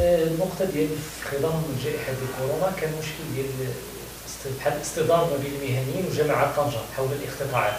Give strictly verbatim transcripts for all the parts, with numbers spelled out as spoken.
النقطة ديال خضم جائحة كورونا كان مشكل ديال بحال الاصطدام ما بين المهنيين وجامعة طنجة حول الاقتطاعات.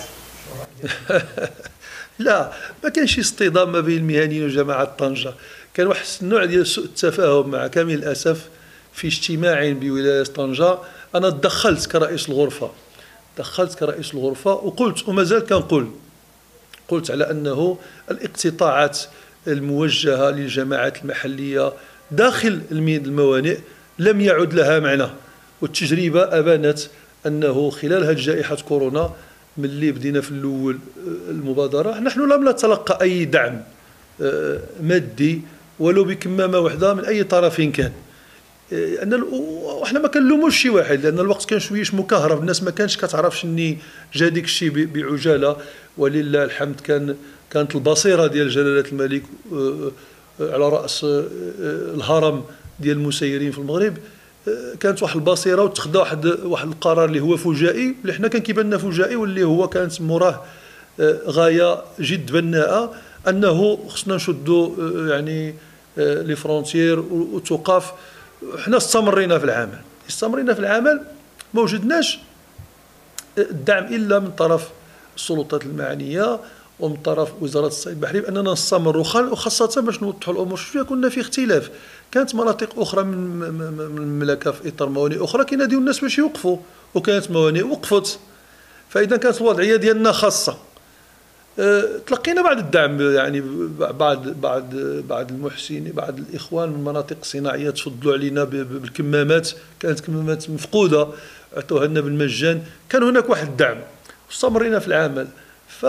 لا، ما كانش اصطدام ما بين المهنيين وجامعة طنجة، كان واحد النوع ديال سوء التفاهم مع كامل الأسف في اجتماع بولاية طنجة. أنا تدخلت كرئيس الغرفة دخلت كرئيس الغرفة وقلت ومازال كنقول قلت على أنه الاقتطاعات الموجهة للجماعات المحلية داخل الموانئ لم يعد لها معنى، والتجربة أبانت أنه خلال هذه جائحة كورونا ملي بدينا في الأول المبادرة نحن لم نتلقى أي دعم مادي ولو بكمامة واحدة من أي طرف كان. أن وحنا ما كنلوموش شي واحد لأن الوقت كان شويش مكهرب، الناس ما كانش كتعرف شني جا ديك الشيء بعجالة، ولله الحمد كان كانت البصيرة ديال جلالة الملك على رأس الهرم ديال المسيرين في المغرب، كانت واحد البصيرة وتخذ واحد واحد القرار اللي هو فجائي، اللي حنا كان كيبان لنا فجائي واللي هو كانت موراه غاية جد بناءة، أنه خصنا نشدوا يعني لي فرونتيير وتوقف. حنا استمرينا في العمل استمرينا في العمل ما وجدناش الدعم إلا من طرف السلطات المعنية ومن طرف وزارة الصيد البحري بأننا نستمر، وخاصة باش نوضحوا الأمور شوية كنا في اختلاف. كانت مناطق أخرى من المملكة في إطار موانئ أخرى كيناديو الناس باش يوقفوا، وكانت موانئ وقفت، فإذا كانت الوضعية ديالنا خاصة. أه تلقينا بعض الدعم، يعني بعض بعض بعض المحسنين بعض الإخوان من مناطق صناعية تفضلوا علينا بالكمامات، كانت كمامات مفقودة عطوها لنا بالمجان، كان هناك واحد الدعم واستمرينا في العمل. ف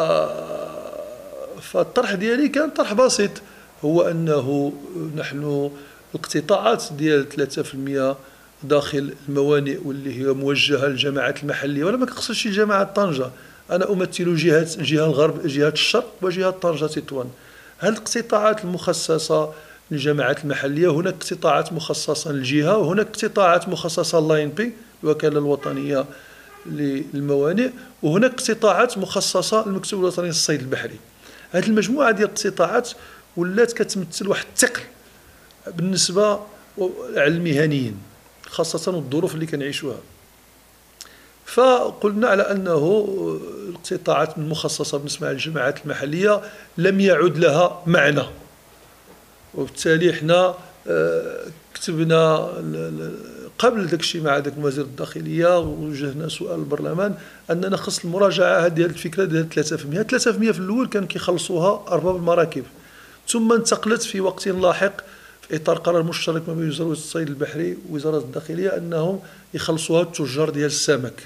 فالطرح ديالي كان طرح بسيط، هو أنه نحن الاقتطاعات ديال ثلاثة بالمئة داخل الموانئ واللي هي موجهة للجماعات المحلية، ولا ما كنقصدش جماعة طنجة، أنا أمثل جهة جهة الغرب جهة الشرق وجهة طنجة تطوان. هذه الاقتطاعات المخصصة للجماعات المحلية، هناك اقتطاعات مخصصة للجهة وهناك اقتطاعات مخصصة للاين بي الوكالة الوطنية للموانئ، وهناك اقتطاعات مخصصة للمكتب الوطني للصيد البحري. هذه المجموعة ديال الاقتطاعات ولات كتمثل واحد الثقل بالنسبة للمهنيين خاصة الظروف اللي كنعيشوها. فقلنا على أنه الاقتطاعات المخصصة بالنسبة للجماعات المحلية لم يعد لها معنى، وبالتالي احنا كتبنا قبل داك الشيء مع داك وزير الداخلية ووجهنا سؤال البرلمان أننا خص المراجعة هذه الفكرة ديال ثلاثة بالمئة. ثلاثة بالمئة في الأول كان كيخلصوها أرباب المراكب، ثم انتقلت في وقت لاحق في إطار قرار مشترك ما بين وزارة الصيد البحري ووزارة الداخلية أنهم يخلصوها التجار ديال السمك.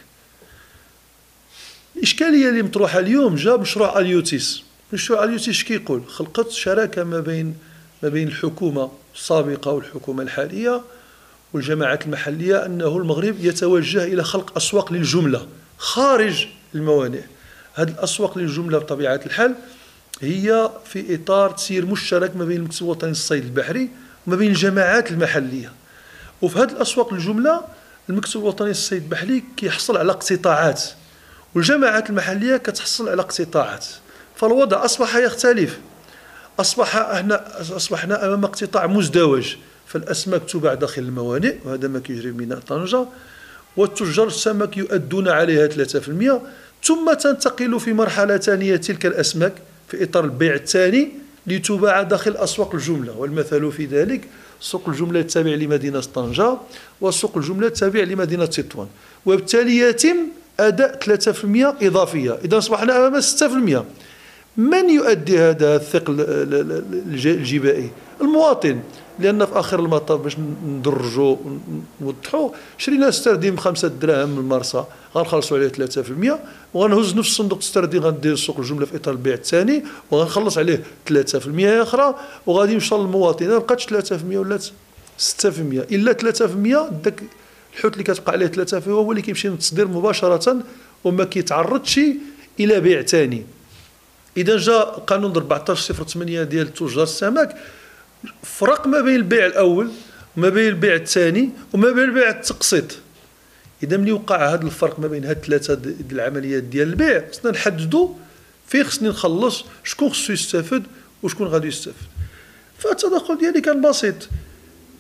الإشكالية اللي مطروحة اليوم جا مشروع اليوتيس. مشروع اليوتيس كيقول خلقت شراكة ما بين ما بين الحكومة السابقة والحكومة الحالية والجماعات المحلية، أنه المغرب يتوجه إلى خلق أسواق للجملة خارج الموانئ. هذه الأسواق للجملة بطبيعة الحال هي في إطار تسيير مشترك ما بين المكتب الوطني للصيد البحري وما بين الجماعات المحلية. وفي هذه الأسواق الجملة المكتب الوطني للصيد البحري كيحصل على اقتطاعات والجماعات المحلية كتحصل على اقتطاعات، فالوضع أصبح يختلف. أصبح احنا أصبحنا أمام اقتطاع مزدوج، فالأسماك تباع داخل الموانئ وهذا ما كيجري بميناء طنجة، والتجار السمك يؤدون عليها ثلاثة بالمئة، ثم تنتقل في مرحلة ثانية تلك الأسماك في إطار البيع الثاني لتباع داخل أسواق الجملة، والمثل في ذلك سوق الجملة التابع لمدينة طنجة وسوق الجملة التابع لمدينة تطوان، وبالتالي يتم أداء ثلاثة بالمئة إضافية. إذا أصبحنا أمام ستة بالمئة. من يؤدي هذا الثقل الجبائي؟ المواطن، لأن في آخر المطاف باش ندرجوا ونوضحوا شرينا ستردين بخمسة دراهم من المرسى غنخلصوا عليه ثلاثة بالمئة، وغنهز نفس صندوق ستردين غندير سوق الجملة في إطار البيع الثاني وغنخلص عليه ثلاثة بالمئة أخرى، وغادي يوصل للمواطن ما بقاتش ثلاثة بالمئة ولات ستة بالمئة. إلا ثلاثة بالمئة داك الحوت اللي كتبقى عليه ثلاثة بالمئة هو اللي كيمشي للتصدير مباشرة وما كيتعرضش إلى بيع ثاني. إذا جاء قانون أربعطاش صفر ثمانية ديال تجار السمك فرق ما بين البيع الأول وما بين البيع الثاني وما بين البيع التقسيط. إذا ملي وقع هذا الفرق ما بين هاد الثلاثة ديال العمليات ديال البيع خصنا نحددوا فين خصني نخلص، شكون خصو يستافد وشكون غادي يستافد. فالتدخل ديالي كان بسيط،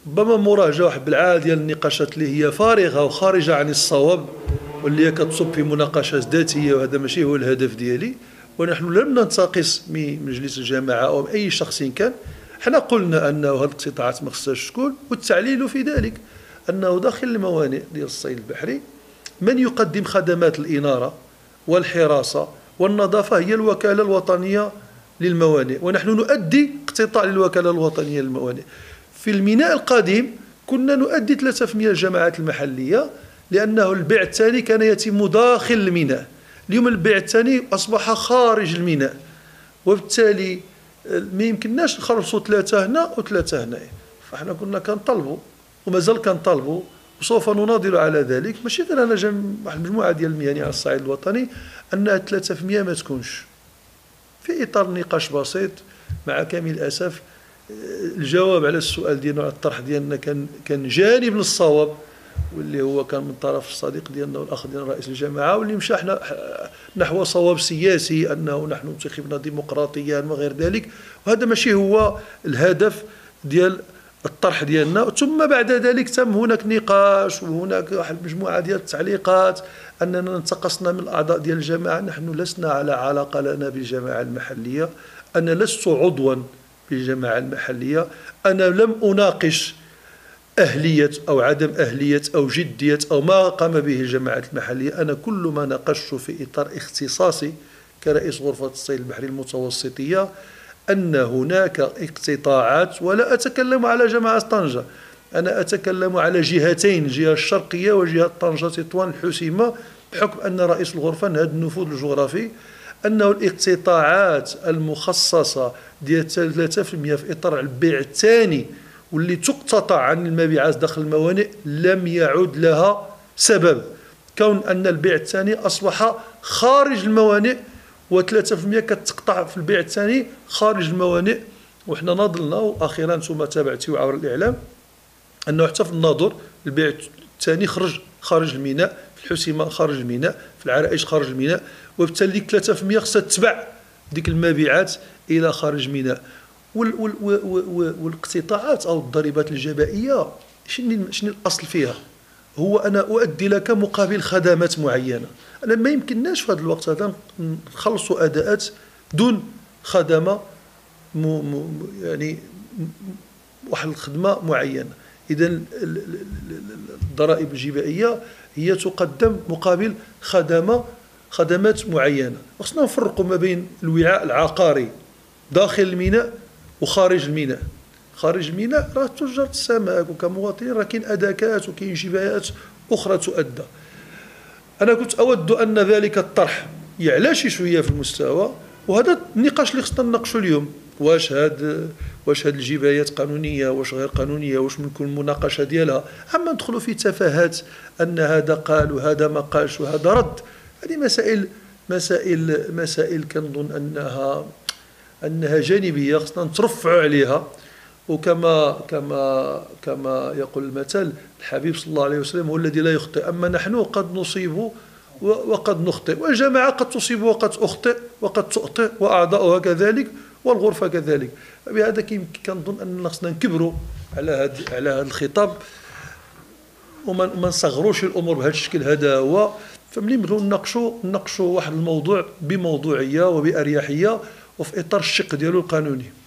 ربما مراجعه واحد بالعاده ديال النقاشات اللي هي فارغه وخارجه عن الصواب واللي هي كتصب في مناقشات ذاتيه، وهذا ماشي هو الهدف ديالي. ونحن لم ننتقص من مجلس الجماعه او اي شخص كان، حنا قلنا انه هذه القطاعات ما خصهاش تكون، والتعليل في ذلك انه داخل الموانئ ديال الصيد البحري من يقدم خدمات الاناره والحراسه والنظافه هي الوكاله الوطنيه للموانئ، ونحن نؤدي اقتطاع للوكاله الوطنيه للموانئ. في الميناء القديم كنا نؤدي ثلاثة بالمئة الجماعات المحليه، لانه البيع الثاني كان يتم داخل الميناء. اليوم البيع الثاني اصبح خارج الميناء، وبالتالي ما يمكنناش نخلصوا ثلاثه هنا وثلاثه هنا. فاحنا كنا كنطلبوا ومازال كنطلبوا وسوف نناضل على ذلك، ماشي غير انا جم واحد المجموعه ديال المهنيين على الصعيد الوطني، انها ثلاثة بالمئة ما تكونش. في اطار نقاش بسيط مع كامل الاسف الجواب على السؤال ديالنا على الطرح ديالنا كان كان جانب من الصواب، واللي هو كان من طرف الصديق ديالنا والاخ ديالنا رئيس الجماعه، واللي مشى نحو صواب سياسي انه نحن انتخبنا ديمقراطيا وغير ذلك، وهذا ماشي هو الهدف ديال الطرح ديالنا. ثم بعد ذلك تم هناك نقاش وهناك واحد المجموعه ديال التعليقات اننا انتقصنا من الاعضاء ديال الجماعه. نحن لسنا على علاقه لنا بالجماعه المحليه، انا لست عضوا بالجماعه المحليه، انا لم اناقش أهلية أو عدم أهلية أو جدية أو ما قام به الجماعات المحلية. أنا كل ما ناقشت في إطار اختصاصي كرئيس غرفة الصيد البحري المتوسطية أن هناك اقتطاعات، ولا أتكلم على جماعة طنجة، أنا أتكلم على جهتين، الجهة الشرقية وجهة طنجة تطوان الحسيمة، بحكم أن رئيس الغرفة هذا النفوذ الجغرافي، أنه الاقتطاعات المخصصة ديال ثلاثة بالمئة في إطار البيع الثاني واللي تقتطع عن المبيعات داخل الموانئ لم يعد لها سبب، كون أن البيع الثاني أصبح خارج الموانئ، وثلاثة بالمئة كتقطع في البيع الثاني خارج الموانئ. وحنا ناضلنا وأخيرا ثم تابعتي عبر الإعلام أنه حتى في الناظور البيع الثاني خرج خارج الميناء، في الحسيمة خارج الميناء، في العرائش خارج الميناء، وبالتالي ديك ثلاثة بالمئة خصها تتبع ديك المبيعات إلى خارج الميناء. والاقتطاعات او الضريبات الجبائيه شنو شنو الاصل فيها؟ هو انا اؤدي لك مقابل خدمات معينه. انا ما يمكنناش في هذا الوقت هذا نخلصوا اداءات دون خدمه م م يعني واحد الخدمه معينه. اذا الضرائب الجبائيه هي تقدم مقابل خدمه خدمات معينه. خصنا نفرقوا ما بين الوعاء العقاري داخل الميناء وخارج الميناء. خارج الميناء راه تجار السمك وكمواطنين راه كاين اداكات وكاين جبايات اخرى تؤدى. انا كنت اود ان ذلك الطرح يعلى شي شويه في المستوى، وهذا النقاش اللي خصنا نناقشوا اليوم. واش هاد واش هاد الجبايات قانونيه، واش غير قانونيه، واش ممكن المناقشه ديالها. اما ندخلوا في تفاهات ان هذا قال وهذا ما قالش وهذا رد، هذه مسائل مسائل مسائل كنظن انها انها جانبيه خصنا نترفعوا عليها. وكما كما كما يقول المثل الحبيب صلى الله عليه وسلم هو الذي لا يخطئ، اما نحن قد نصيب وقد نخطئ، والجماعه قد تصيب وقد تخطئ وقد تخطئ، واعضاؤها كذلك والغرفه كذلك. فبهذا كنظن اننا خصنا نكبروا على هذا على هذا الخطاب وما نصغروش الامور بهذا الشكل. هذا هو. فملي نبغيو نناقشوا نناقشوا واحد الموضوع بموضوعيه وباريحيه وفي اطار الشق ديالو القانوني.